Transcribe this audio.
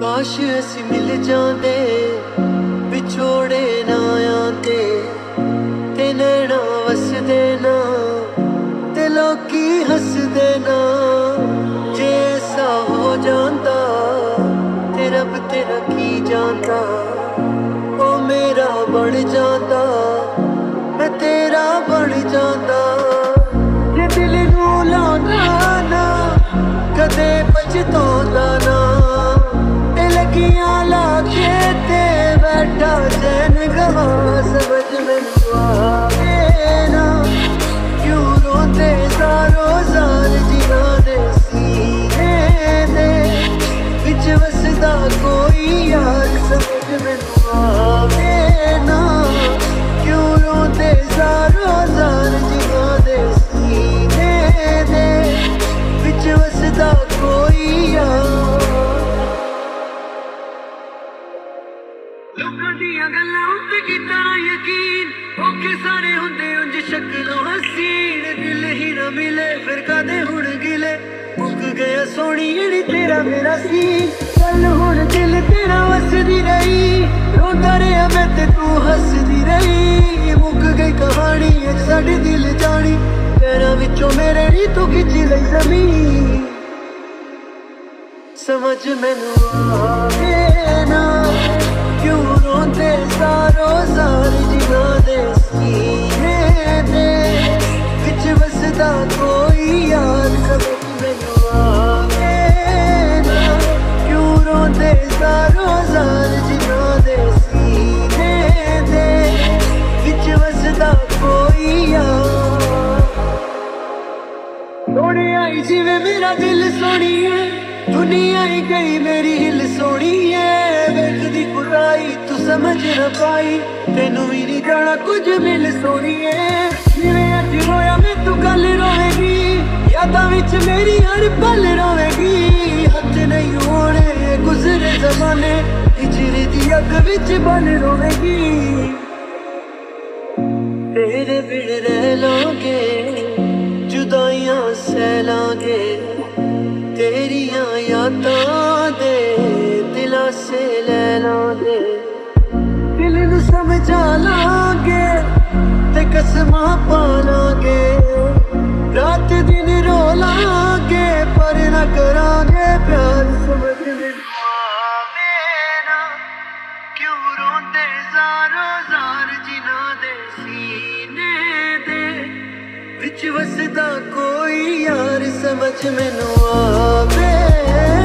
काश असी मिल जाते विछोड़े ना आते ते नैना वसदे ना ते लोकी हसदे ना जे ऐसा हो जाता ते रब तेरा की जानता ओ मेरा बन जाता मैं तेरा बन जाता जे दिल नू लाना ना कदे पछतांदा ना लगियां लाके ते बैठा चैन गवा समझ मैनू आवे ना क्यों रोते सारो सार जिना दे सीने दे विच वसदा कोई यार समझ मैनू आवे ना क्यों रोते सारो सार जिना दे सीने दे विच वसदा कोई यार लोकां दियां गल्लां उत्ते कीता ना यकीन औखे सारे हुंदे उंज शक्लों हसीन दिल ही ना मिले फिर कदे हुण गिले मुक गया सोहणी जेड़ी तेरा मेरा सी चल हुण दिल तेरा वसदी रही रोंदा रहा मैं ते तू हसदी रही मुक गई कहानी साडे दिल जानी पैरां विचों मेरे नी तू खिच लई ज़मीन समझ मैनू आवे ना क्यों रोंदे सारो सार जिना दे सीने दे विच वसदा कोई यार समझ मैनू आवे ना क्यों रोंदे सारो सार जिना दे सीने दे विच वसदा कोई यार सोहणे आई जिवें मेरा दिल सोहणी है दुनिया ही गई मेरी हिल सोहणी है वेखदी कुराई तू समझ ना पाई तेनू भी नहीं जाना कुछ मिल सोहणी है जिवें अज होया मैं तू कल रोवेगी यादां विच मेरी हर पल रोवेगी हथ नहीं होने गुजरे जमाने हिजरी दी अग विच बन रोवेगी तेरे बिन रह लोगे जुदाइयां सह लांगे तेरियां यादां दे दिलासे ले लांगे दिल नू समझा लांगे ते कसमां पा लांगे रात दिन रो लांगे पर ना करांगे प्यार समझ मैनू आवे ना क्यों रोंदे ज़ारो ज़ार जिना दे सीने दे विच वसदा कोई यार समझ मैनू आवे